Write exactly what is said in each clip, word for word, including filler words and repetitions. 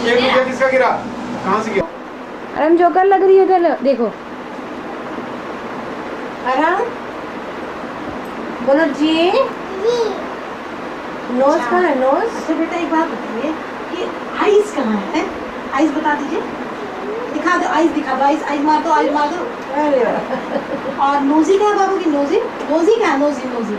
ये मुझे किसका गिरा? कहाँ से गिरा? अरम जोकर लग रही है इधर देखो। अरम बोलो जी। नोज कहाँ है? नोज। अच्छा बेटा एक बात बताइए, ये आइज कहाँ है? आइज बता दीजिए, दिखा दो आइज, दिखा दो आइज, आइज मार दो, आइज मार दो। और नोजी क्या है बाबू की? नोजी नोजी क्या है? नोजी नोजी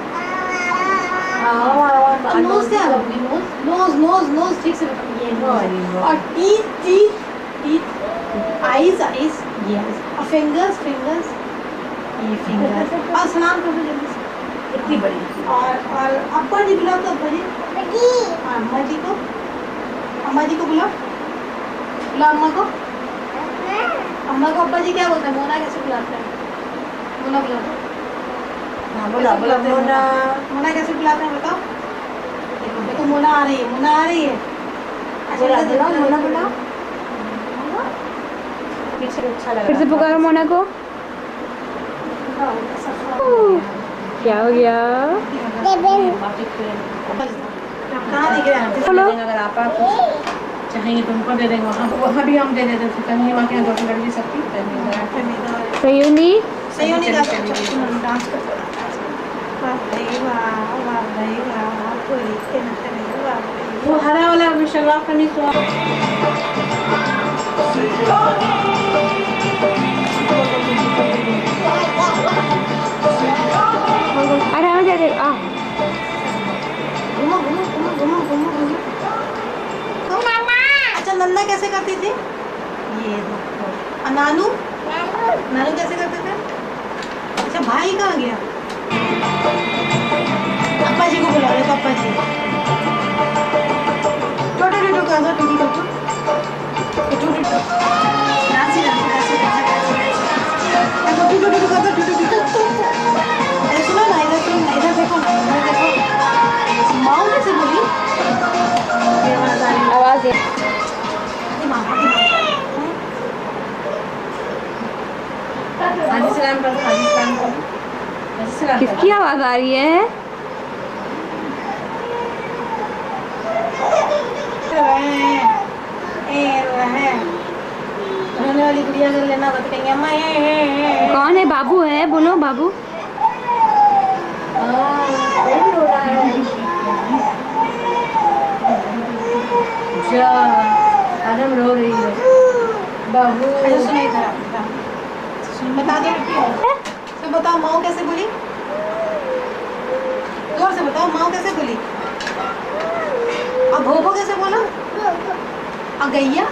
और नोज क्या है बाबू की? नोज नोज नोज नोज ठीक से बताइए। नोज और teeth teeth teeth, eyes eyes, ये आइज, और फिंगर्स फिंगर्स, ये फिंगर्स। और सलाम कर दो जल्दी से, इतनी बड़ी। और और अब्बा जी बुलाओ तो अब्बा जी। हाँ अम्मा जी को, अम्मा जी को बुलाओ, बुलाओ अम्मा को। अम्मा को अब्बा जी क्या बोलते हैं? मोना कैसे बुलाते हैं? मोना बुलाते हैं। हाँ बोला बोला मोना। मोना कैसे बुलाते हैं बताओ? देखो देखो मोना आ रही है, मोना आ रही है। अच्छा बुलाओ मोना, बुलाओ। अच्छा लग फिर से पुकारो मोना को। क्या हो गया? कहाँ दिख रहा है? अगर आप चाहेंगे तो उनको दे देंगे, वहाँ वहाँ भी हम दे देते थे। तन्वी माँ के यहाँ दो लड़की सबकी सयूनी सयूनी का डांस करते वो हरा वाला शलवार कमीज तो अरे आ जा रे आ। घूमो घूमो घूमो घूमो घूमो घूमो। अच्छा नन्ना कैसे करती थी? ये देखो। और नानू नानू कैसे करते थे? अच्छा भाई कहाँ गया? अप्पा जी को बुला रहे, अप्पा जी। छोटे छोटे कहाँ था? टूटू टूटू टूटू टूटू रासी रासी रासी रासी। टूटू टूटू कहाँ था? टूटू टूटू। अरे सुनो ना, इधर सुनो ना, इधर देखो ना, इधर देखो। माँ कैसे बोली? आवाज है। हाजी सलाम कर, हाजी सलाम कर। किसकी आवाज आ रही है? रोने वाली गुड़िया कर लेना, बत कहेंगे अम्मा ये। कौन है? बाबू है, बोलो बाबू। आदम रो रही है बाबू। सुनाई था बता दो तो बताओ माँ कैसे बोली? जोर से बताओ माँ कैसे बोली? और भोपो कैसे बोला? और गैया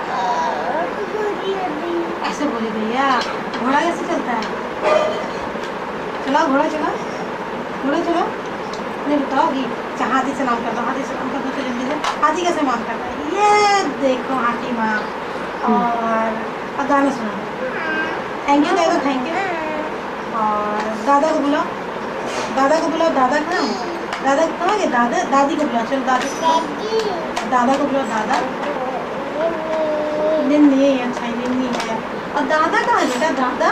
ऐसे बोली गैया। घोड़ा कैसे चलता है? चला घोड़ा, चला घोड़ा चला। नहीं बताओगी? अच्छा हाथी से नाम कर दो, हाथी से नाम कर दो तो जल्दी से। हाथी कैसे नाम करता है? ये देखो हाथी माँ। और गाना सुना, थैंक यू कह दो, थैंक यू। और दादा को बुलाओ, दादा को बुलाओ। दादा कहाँ है? दादा कहाँ गए? दादा दादी को बुलाओ, चलो दादी को, दादा को बुलाओ। दादा निन्नी है, अच्छा निन्नी है। और दादा कहाँ है बेटा? दादा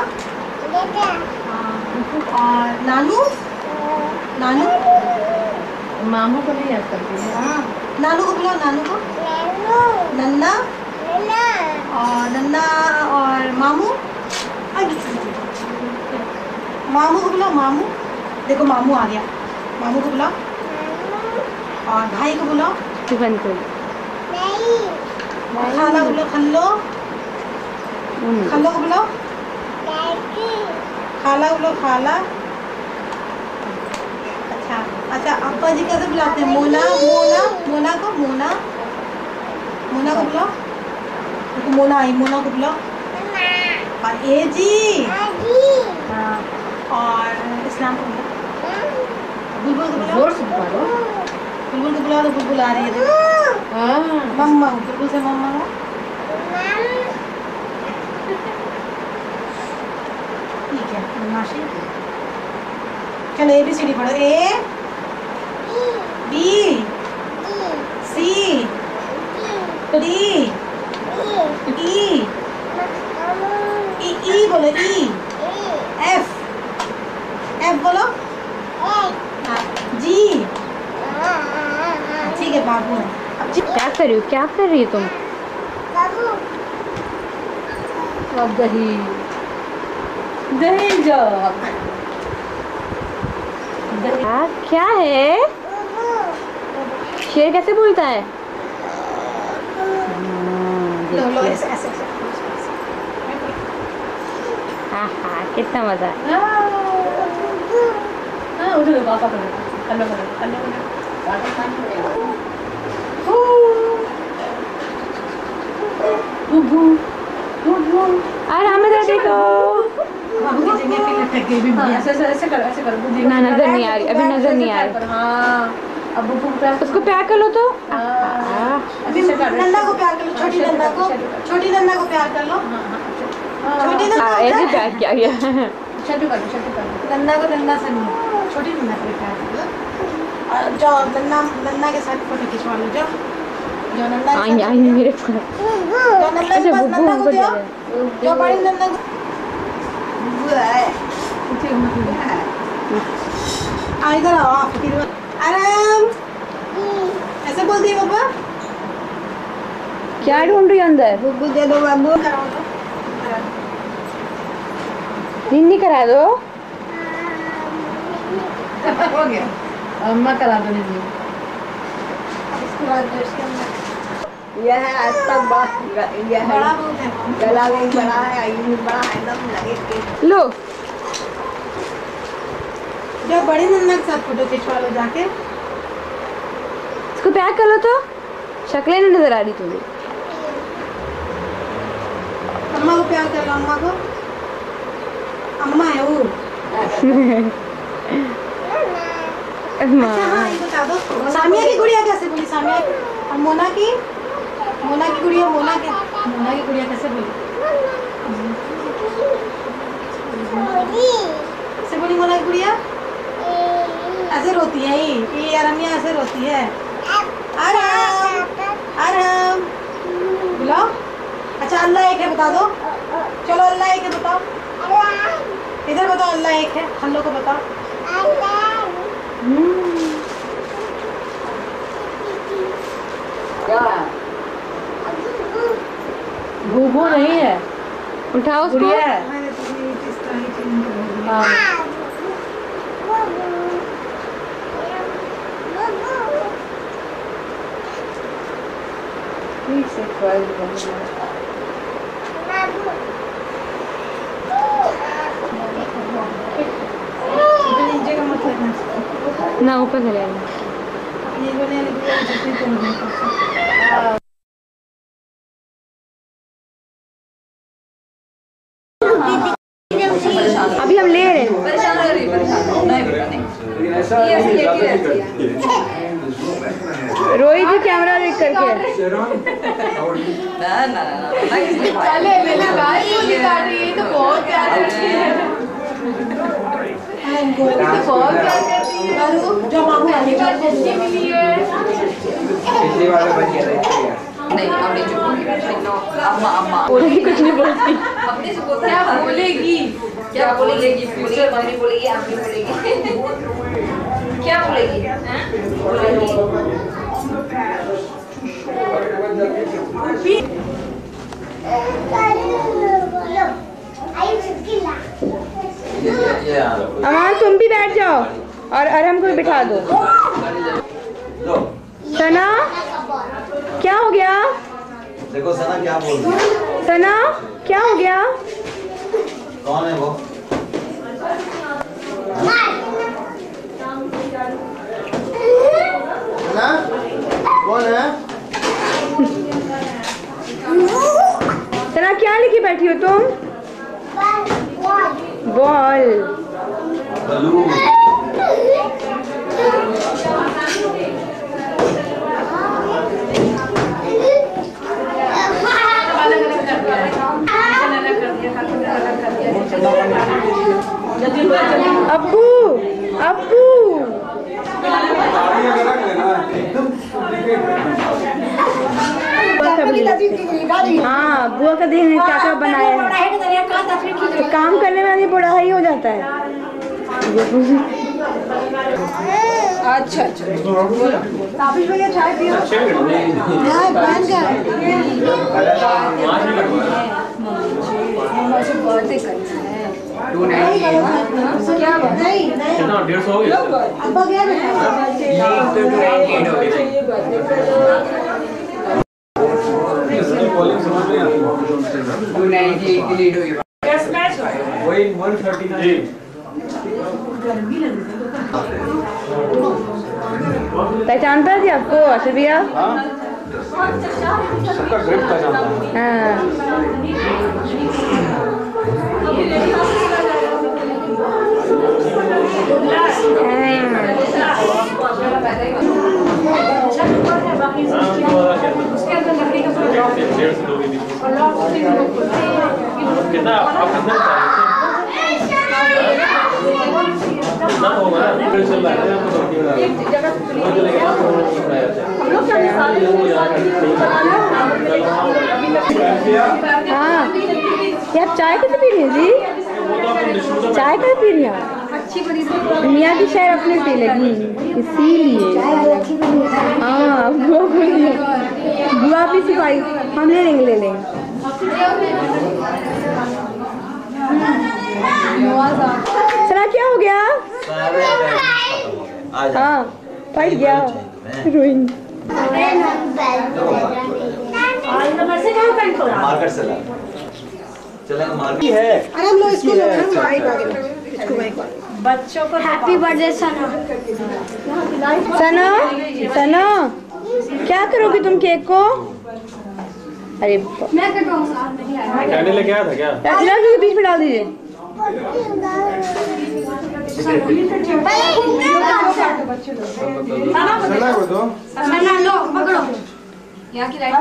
और नानू, नानू मामू को नहीं याद करती है। हाँ नानू को बुलाओ, नानू को। नन्ना और नन्ना और मामू, मामू को बुलाओ। मामू देखो मामू आ गया, मामू को बुलाओ। और भाई को बुलाओ। बंद कर। खाला को बुलाओ, खल्लो खल्लो को बुलाओ। खाला को बुलाओ, खाला। अच्छा अच्छा अब्बा जी कैसे बुलाते हैं? मोना, मोना मोना को, मोना मोना को बुलाओ। देखो मोना आई, मोना को बुलाओ। और ए जी हाँ। और इस्लाम को बुलाओ। बुलबुल को बुलाओ, जोर से बुलाओ। बुलबुल को बुलाओ तो बुलबुल आ रही है। देखो मम्मा, बुलबुल से मम्मा को। ठीक है माशी, चलो ए बी सी डी पढ़ो। A B C D E, ई ई बोलो, ई एफ, एफ बोलो। जी ठीक है बाबू है। क्या कर रही हो? क्या कर रही हो तुम? अब दही दही जग दही हाँ, क्या है? शेर कैसे बोलता है? लो लो ऐसे ऐसे ऐसे हाँ हाँ, कितना मजा। हाँ उधर पापा कर हेलो हेलो हेलो बुबू बुबू आराम से देखो। बाबू की जगह पे लटक गई भी ऐसे ऐसे ऐसे कर ऐसे कर बुद्धि ना नजर नहीं आ रही, अभी नजर नहीं आ रही। हाँ अब बुबू पे उसको प्यार कर लो तो। अभी नन्ना को प्यार कर लो, छोटी नन्ना को छोटी नन्ना को प्यार कर लो, छोटी नन्ना हाँ, ऐसे प्यार किया गया। छोटू कर छोटू कर नन्ना को नन्ना से नहीं, छोटी नन्ना को प्यार कर लो। और जाओ नन्ना नन्ना के साथ फोटो खिंचवा लो, जाओ जो नन्ना आई आई मेरे पास। जो नन्ना के पास नन्ना को जाओ, जो बड़ी नन्ना को आ इधर आओ आराम ऐसे बोलती है पापा। क्या ढूंढ रही है अंदर? बुबू दे दो बाबू निन्नी करा दो। हो गया अम्मा करा दो दीदी इसके बाद इसके अंदर यह है आज तक बस यह है बड़ा बहुत है गला भी बड़ा है आई भी बड़ा है एकदम लगे के लो जो बड़ी नन्ना के साथ फोटो खिंचवा लो जाके। इसको प्यार कर लो तो। शक्लें नहीं नजर आ रही तुम्हें। अम्मा को प्यार कर लो, अम्मा को अम्मा है वो। अम्मा। अच्छा हाँ ये बता दो सामिया की गुड़िया कैसे बोली? सामिया और मोना की मोना की गुड़िया मोना के मोना की गुड़िया कैसे बोली? कैसे बोली मोना की गुड़िया? ऐसे रोती है ये ये अरमिया ऐसे रोती है। आराम आराम बुलाओ। अच्छा अल्लाह एक है बता दो, चलो अल्लाह एक है बताओ, इधर बताओ अल्लाह एक है, हल्लो को बताओ। भूभू नहीं है, उठाओ उसको। गुड़िया है। हाँ ठीक से ख्वाहिश बनी नीचे का मत लगना ना ऊपर चले आना। ये बने वाली गुड़िया जितनी तुम नहीं कर सकते। अभी हम ले रहे हैं। परेशान हो रही परेशान नहीं बेटा नहीं लेकिन ऐसा ये ऐसे नहीं लेके ज़्यादा रहती नहीं है। करती। रोहित जी कैमरा देख करके। शेरवानी और ना ना ना ना किसने चले मैंने भाई बोली काट रही है तो बहुत प्यार करती है। तो बहुत प्यार करती है। जो मामू पहली बार जस्टी मिली है। पिछले वाले बच्चे रहते हैं नहीं अब नहीं चुप होगी नो अम्मा अम्मा बोलती कुछ नहीं बोलती। अपने से बोलता क्या है बोलेगी? क्या बोलेगी फ्यूचर मम्मी बोलेगी आप भी बोलेगी क्या बोलेगी हैं बोलेगी अमान तुम भी बैठ जाओ और अरहम को भी बिठा दो। सना क्या हो गया? देखो सना क्या बोल रही है। सना क्या हो गया? कौन है वो? सना कौन है? सना क्या लेके बैठी हो तुम? बॉल। बलून। अब्बू अब्बू हाँ बुआ का दिन क्या क्या बनाया है। तो काम करने में आदमी बड़ा ही हो जाता है। अच्छा अच्छा ताबिश भैया चाय पियो। हाँ बन गया। टू नाइनटी क्या नहीं नहीं कितना डेढ़ सौ हो गया अब्बा गया बेटा टू नाइनटी एट हो गया टू नाइनटी एट की लीड हुई वही वन थर्टी नाइन पहचानता थी आपको आशिफ भैया? सबका ग्रिप पहचानता है। हाँ कितना आप कितना कितना होगा ना फिर चल रहा है हाँ ये आप चाय कैसे पी रही हैं जी? चाय कैसे पी रही हैं? मियाँ की चाय अपने पी लगी इसीलिए। हाँ बुआ बोलिए बुआ भी सिपाही हम ले लेंगे ले लेंगे। सना क्या हो गया? हाँ फट गया रोइंग। मार्केट से ला चलेंगे मार्केट है। अरे हम लोग इसको बच्चों को हैप्पी बर्थडे सना। सना सना क्या करोगी तुम केक को? अरे मैं कटवाऊंगा कहने लेके आया था क्या? इलाज के बीच में डाल दीजिए। सना लो पकड़ो यहाँ की लाइट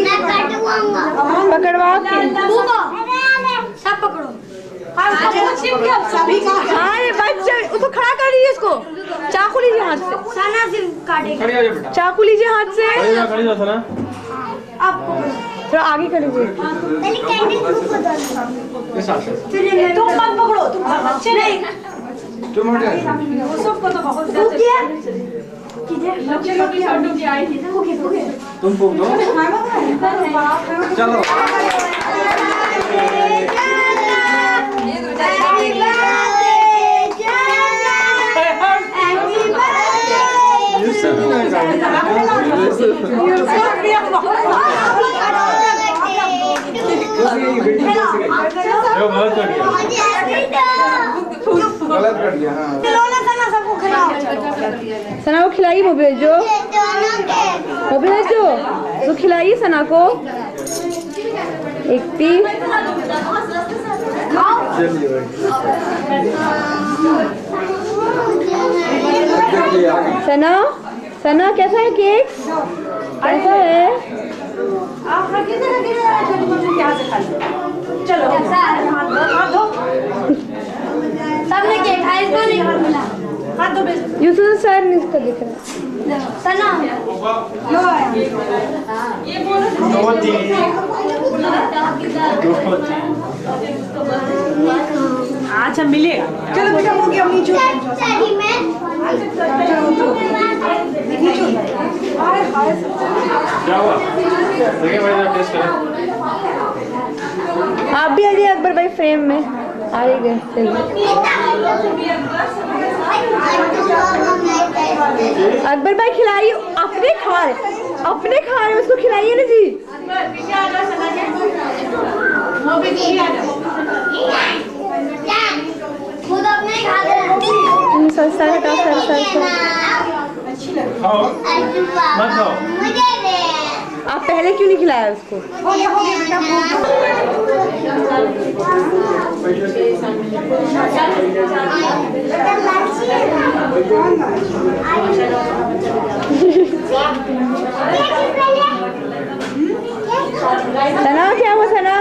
पकड़वा के सब पकड़ो सभी का हाँ ये बच्चे उसको खड़ा कर दीजिए इसको। चाकू लीजिए हाथ से। सना से काटेगा खड़ी आ जा बेटा। चाकू लीजिए हाथ से। खड़ी जा खड़ी जा सना। आप थोड़ा आगे कर लीजिए। इस हाथ से। तुम मत पकड़ो तुम बच्चे नहीं तुम हट जाओ वो सबको तो बहुत तुम फूक दो। चलो जो गलत कर दिया। गलत कर दिया। हाँ सबको खिलाओ सना को खिलाइए वो भेजो वो भेजो तो खिलाइए सना को एक पीस। सना सना कैसा है केक? कैसा है? आप किधर किधर यहाँ से खा लो चलो हाथ धो सबने केक खाया इसको नहीं हाथ धो यूसुफ सर ने इसको दिख रहा है। सना लो ये बोलो अच्छा मिलेगा चलो बेटा हो गया नीचे क्या हुआ? देखिए भाई जरा टेस्ट करें। आप भी आ जाइए अकबर भाई फ्रेम में आ ही गए। सही अकबर भाई खिलाइए अपने खा रहे अपने खा रहे उसको खिलाइए ना जी। खुद अपने खा ले सर सर हटाओ सर सर सर। खाओ मत खाओ। आप पहले क्यों नहीं खिलाया उसको? हो गया हो गया बेटा सना क्या हुआ सना?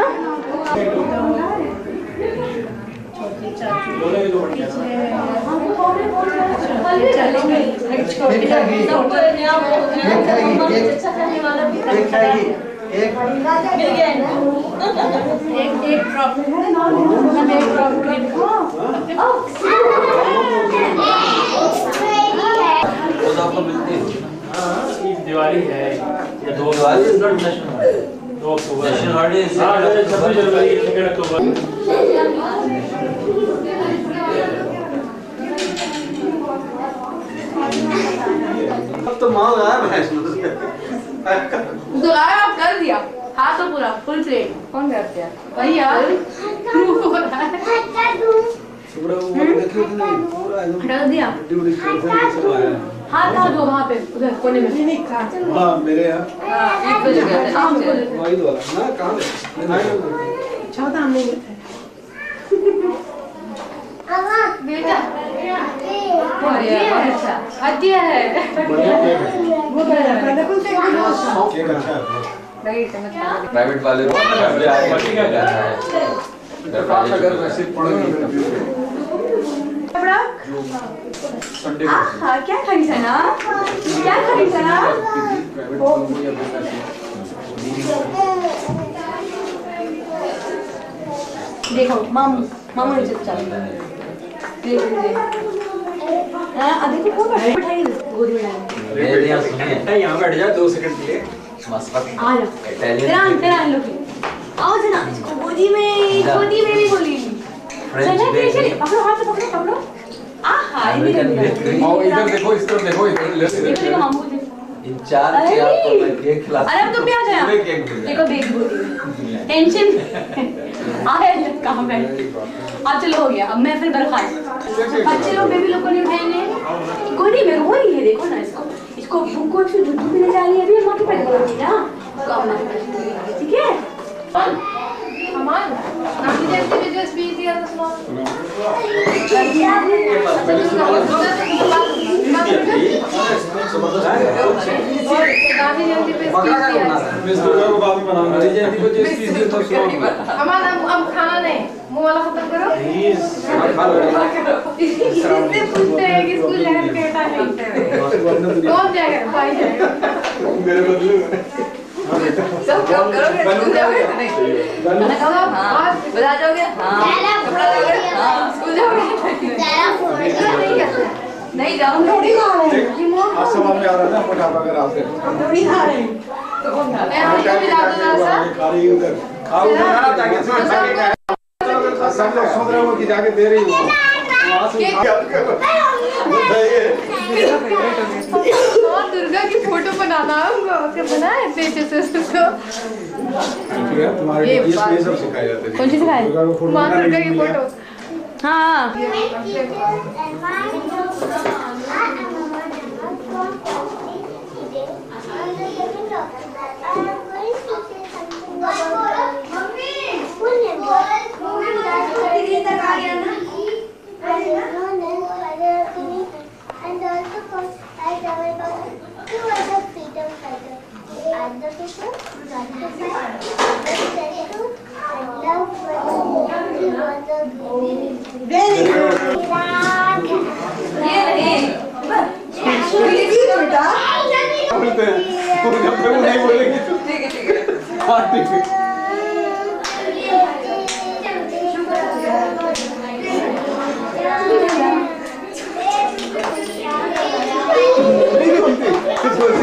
दिवाली है या दो दिवाली दो अक्टूबर नेशनल हॉलीडे छब्बीस जनवरी सेकेंड अक्टूबर तो माल रहा है वैष्णो दुलारा आप कर दिया हाथ तो पूरा फुल प्लेट कौन करते हैं भैया पूरा वो देखिए तो नहीं पूरा एकदम हटा दिया ड्यूटी स्टेशन से आया हाथ हाथ दो वहाँ पे उधर कोने में हां मेरे यहां एक बजे गए थे आप से वही वाला ना कहां है चौथा हमने बेटा बढ़िया बहुत अच्छा हटिया है बढ़िया केक है वो बड़ा कलरफुल से केक अच्छा है लगी समझ में प्राइवेट वाले लोग फैमिली आए क्या जाता है पास अगर वैसे पड़ेगी बड़ा संडे हाँ क्या खरीदा ना क्या खरीदा ना देखो मामू मामू ने चुपचाप देख देख हां अभी तो कौन बैठा है गोदी में डाल मेरे यहाँ सुनिए यहाँ बैठ जा दो सेकंड के लिए मस्का आ जा तेरा तेरा लोग आओ जना इसको गोदी में गोदी में भी बोली चलो तेरे पकड़ो हाथ पकड़ो पकड़ो आहा इधर आओ इधर देखो इस तरफ देखो इधर देखो मामू जी इन चार के आपको मैं केक खिला अरे अब तुम भी आ जाओ पूरे केक मिल देखो बेबी गोदी में टेंशन आए कहां बैठ अब चलो हो गया अब मैं फिर बरखा बच्चे लोग बेबी लोग को नहीं उठाएंगे गोदी में रो रही है देखो ना इसको इसको बुक को से दूध पीने जा रही है अभी मां के पेट में ना ठीक है हमारा नानी जैसे भी जो स्पीच दिया था सुनो गांधी जयंती पे स्पीच दिया मिस दुर्गा को बाद में बनाऊंगा गांधी जयंती को जो स्पीच दिया था सुनो हमारा अब खाना नहीं मुंह वाला खत्म करो प्लीज इससे पूछते हैं कि स्कूल जाकर कहता है कौन जाएगा भाई जाएगा मेरे बदले सब काम करोगे स्कूल जाओगे नहीं खाना खाओगे हां बजा जाओगे हां कपड़ा लोगे हां स्कूल जाओगे नहीं जाओ थोड़ी खा रहे हैं आज सवाल में आ रहा है ना मोटापा का रास्ते थोड़ी खा रहे हैं तो कौन खा रहा है हमको भी ला दो ना सा खा रही है उधर खाओ ना ताकि सब लोग सोच रहे हो कि जाके दे रही हो और दुर्गा की फोटो बनाना हमको के बनाए पीछे से उसको तुम्हारे ये सब सिखाया जाता है कौन सी सिखाई दुर्गा को फोटो मां दुर्गा की फोटो हाँ बोलते हैं तो जब तक वो नहीं बोलेगी तो ठीक है ठीक है हाँ ठीक है नहीं बोलती कुछ बोलती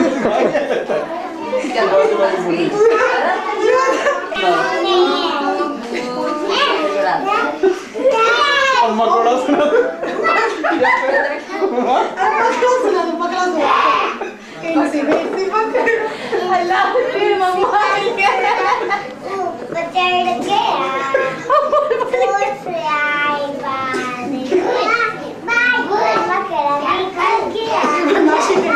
और मकोड़ा सुना सुना दो पकड़ा दो ऐसे वैसे पकड़ अल्लाह तेरी मम्मा मिल गया पकड़ के दूर से आई बानी बाय मकड़ा निकल गया नाशी पे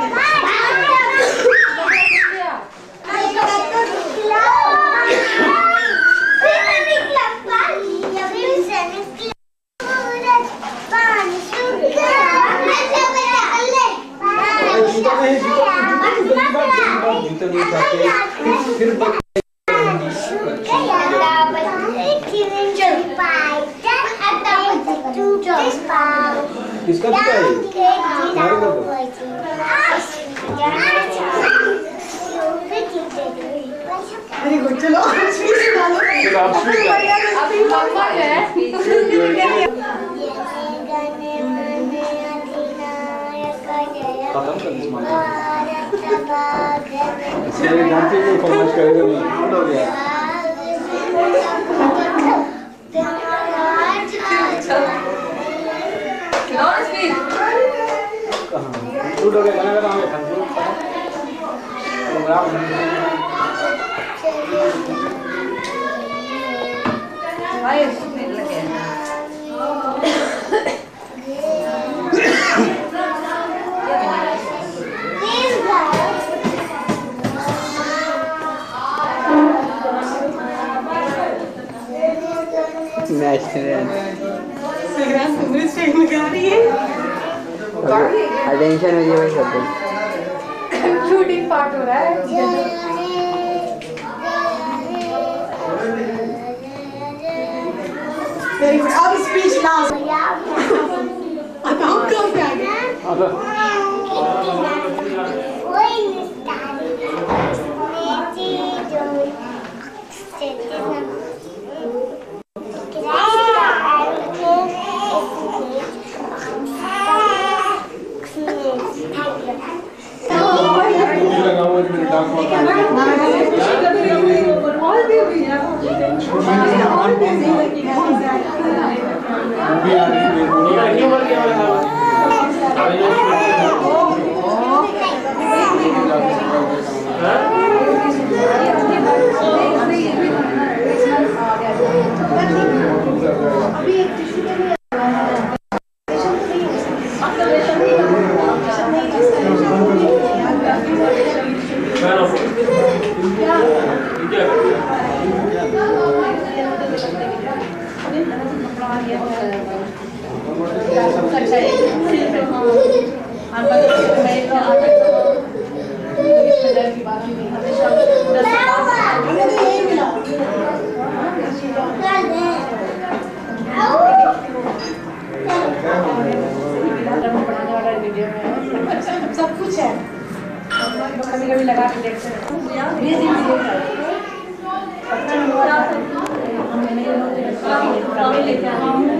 किसका जूता है? अरे गुड चलो स्पीच डालो चलो आप स्पीच डालो। अभी मम्मा जो है खत्म कर दीजिए मामा। इसलिए जानती हूँ फरमाइश करेगा नहीं हो गया खिलाओ स्पीच कहाँ कंक्लूड हो गया गाना का नाम है कंक्लूड प्रोग्राम भाई उसमें लगे मैच अटेंशन हो भाई सब शूटिंग पार्ट हो रहा है वेरी गुड अब स्पीच लास्ट अब हम कब जाएंगे सब कुछ है कभी कभी लगा के देखते हैं लेके